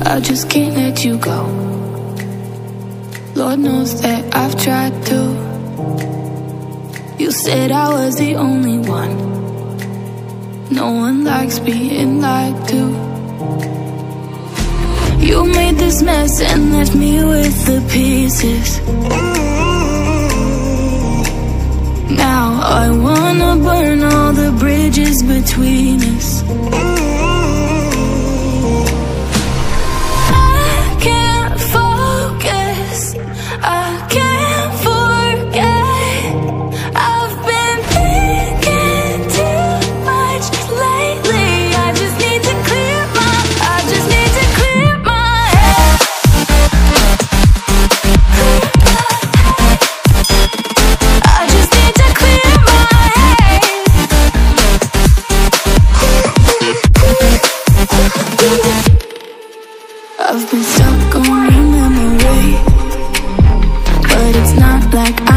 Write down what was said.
I just can't let you go. Lord knows that I've tried to. You said I was the only one. No one likes being lied to. You made this mess and left me with the pieces. Now I wanna burn all the bridges between us. I've been stuck on your memory, but it's not like